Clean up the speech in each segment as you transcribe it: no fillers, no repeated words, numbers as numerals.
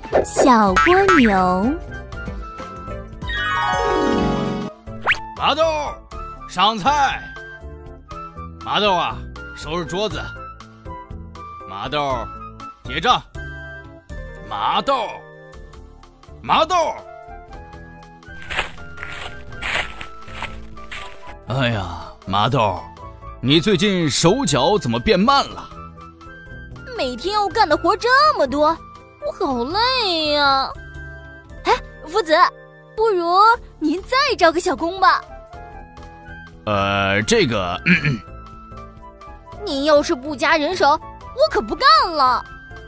小蜗牛。 麻豆，上菜。麻豆啊，收拾桌子。麻豆，结账。麻豆，麻豆。哎呀，麻豆，你最近手脚怎么变慢了？ 每天要干的活这么多，我好累呀。哎，夫子，不如您再招个小工吧。 这个， 您要是不加人手，我可不干了。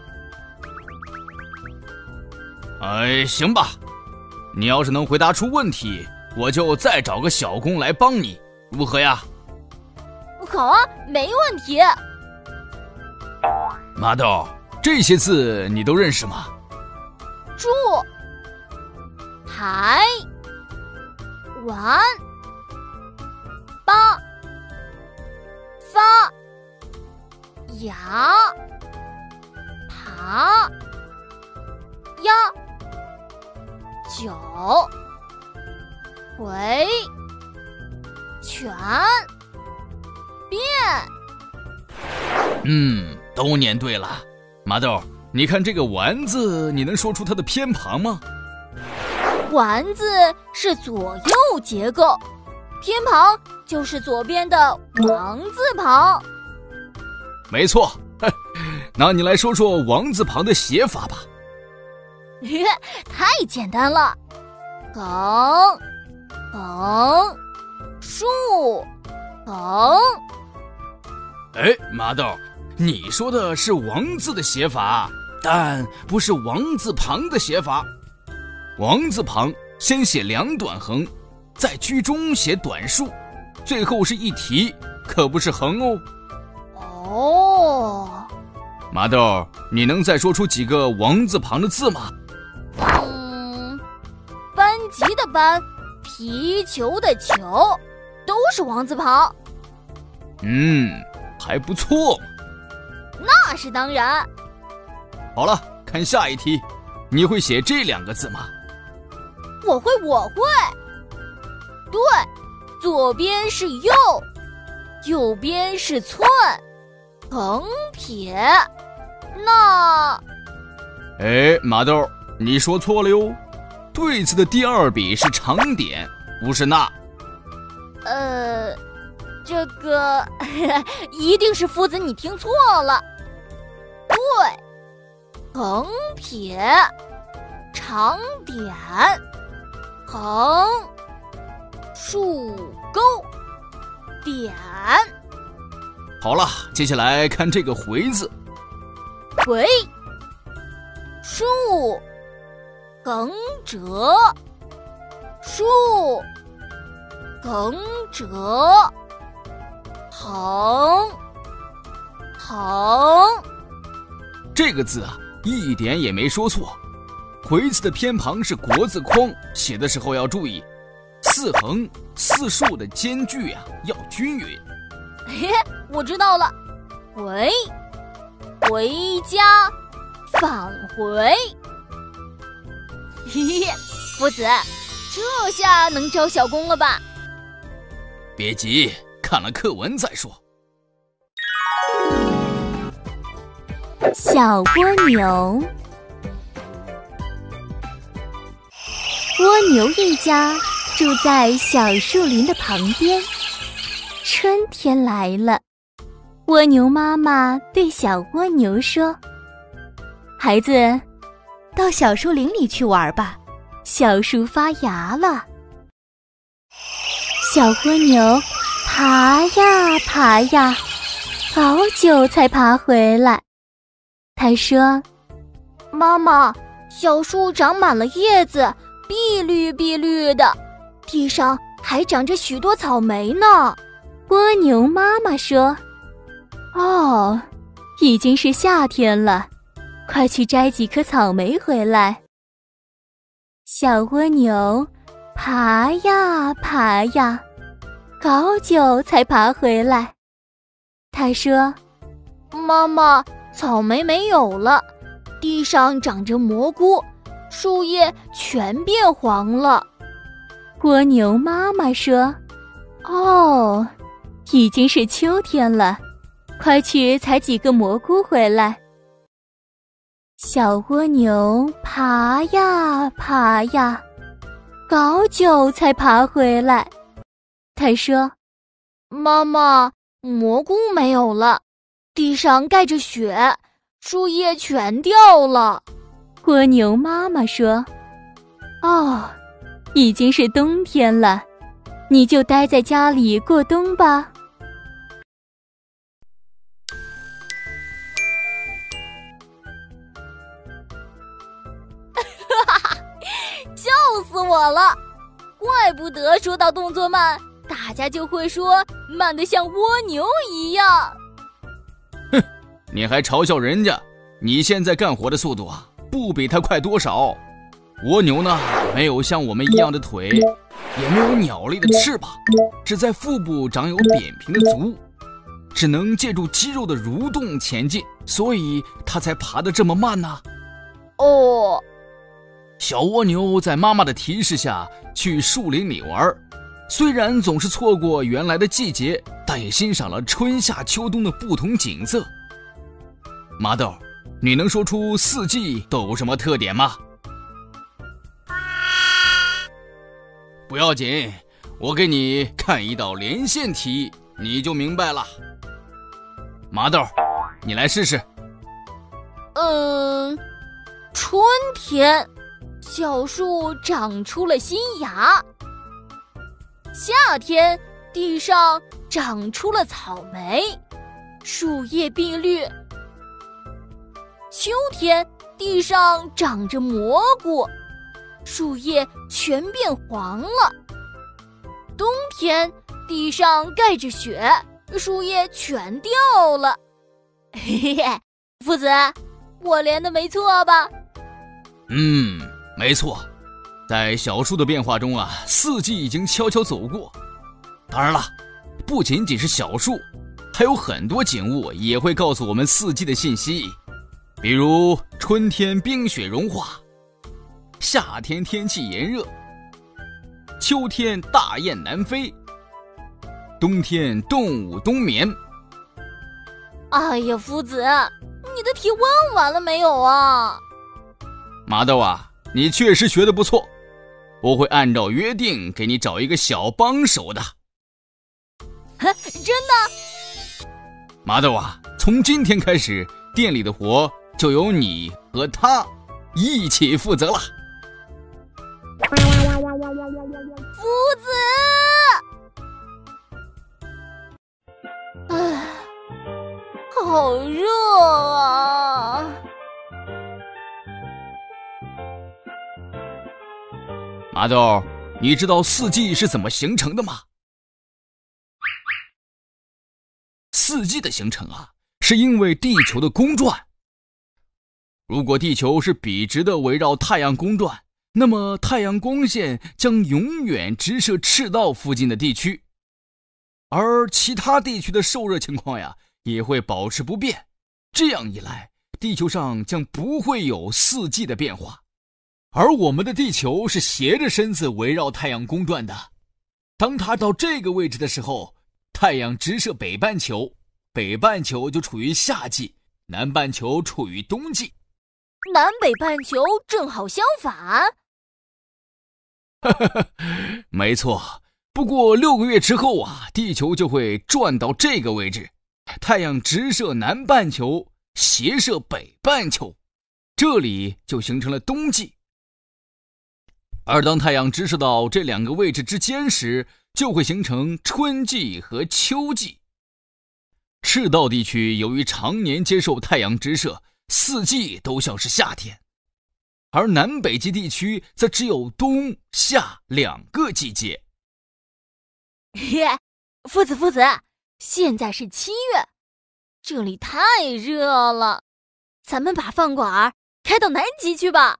行吧，你要是能回答出问题，我就再找个小工来帮你，如何呀？ 好啊，没问题。 麻豆，这些字你都认识吗？ 住、台、完、八、发、牙、爬、压、九、回、全、变。 都念对了。麻豆，你看这个丸字，你能说出它的偏旁吗？ 丸字是左右结构，偏旁就是左边的王字旁。 没错，那你来说说王字旁的写法吧。 太简单了，横、横、竖、横。 麻豆，你说的是王字的写法，但不是王字旁的写法。王字旁先写两短横，在居中写短竖，最后是一提，可不是横哦。 哦， 麻豆，你能再说出几个王字旁的字吗？ 班级的班，皮球的球，都是王字旁。 还不错。 那是当然。 好了，看下一题，你会写这两个字吗？ 我会。对，左边是右，右边是寸，横撇。那…… 麻豆，你说错了哟。对字的第二笔是长点，不是捺。 这个一定是夫子你听错了。对，横撇，长点，横，竖钩，点。 好了，接下来看这个回字。 回，竖，横折，竖，横折，横，横。 这个字啊，一点也没说错。回字的偏旁是国字框，写的时候要注意，四横四竖的间距啊要均匀。 我知道了，回，回家，返回。夫子，这下能招小工了吧？ 别急，看了课文再说。 小蜗牛。蜗牛一家住在小树林的旁边。春天来了，蜗牛妈妈对小蜗牛说：“孩子，到小树林里去玩吧，小树发芽了。”小蜗牛爬呀爬呀，好久才爬回来。他说：“ 妈妈，小树长满了叶子，碧绿碧绿的，地上还长着许多草莓呢。” 蜗牛妈妈说：“哦，已经是夏天了，快去摘几颗草莓回来。”小蜗牛爬呀爬呀，好久才爬回来。他说：“ 妈妈，草莓没有了， 地上长着蘑菇，树叶全变黄了。 蜗牛妈妈说：“哦，已经是秋天了，快去采几个蘑菇回来。”小蜗牛爬呀爬呀，好久才爬回来。他说：“ 妈妈，蘑菇没有了，地上盖着雪，树叶全掉了。” 蜗牛妈妈说：“哦，已经是冬天了，你就待在家里过冬吧。” 笑死我了！怪不得说到动作慢，大家就会说慢得像蜗牛一样。 哼，你还嘲笑人家？你现在干活的速度啊，不比他快多少。蜗牛呢，没有像我们一样的腿，也没有鸟类的翅膀，只在腹部长有扁平的足，只能借助肌肉的蠕动前进，所以它才爬得这么慢呢。 哦， 小蜗牛在妈妈的提示下去树林里玩，虽然总是错过原来的季节，但也欣赏了春夏秋冬的不同景色。麻豆，你能说出四季都有什么特点吗？不要紧，我给你看一道连线题，你就明白了。麻豆，你来试试。 春天，小树长出了新芽。夏天，地上长出了草莓，树叶碧绿。秋天，地上长着蘑菇，树叶全变黄了。冬天，地上盖着雪，树叶全掉了。嘿嘿，夫子，我连的没错吧？ 没错，在小树的变化中啊，四季已经悄悄走过。当然了，不仅仅是小树，还有很多景物也会告诉我们四季的信息，比如春天冰雪融化，夏天天气炎热，秋天大雁南飞，冬天动物冬眠。 哎呀，夫子，你的题问完了没有啊？ 麻豆啊，你确实学得不错，我会按照约定给你找一个小帮手的。 真的？ 麻豆啊，从今天开始，店里的活就由你和他一起负责了。 夫子，唉，好热啊！ 麻豆，你知道四季是怎么形成的吗？四季的形成啊，是因为地球的公转。如果地球是笔直的围绕太阳公转，那么太阳光线将永远直射赤道附近的地区，而其他地区的受热情况呀，也会保持不变。这样一来，地球上将不会有四季的变化。而我们的地球是斜着身子围绕太阳公转的，当它到这个位置的时候，太阳直射北半球，北半球就处于夏季，南半球处于冬季。 南北半球正好相反。 没错，不过6个月之后啊，地球就会转到这个位置，太阳直射南半球，斜射北半球，这里就形成了冬季。而当太阳直射到这2个位置之间时，就会形成春季和秋季。赤道地区由于常年接受太阳直射，四季都像是夏天，而南北极地区则只有冬夏2个季节。 夫子，现在是7月，这里太热了，咱们把饭馆开到南极去吧。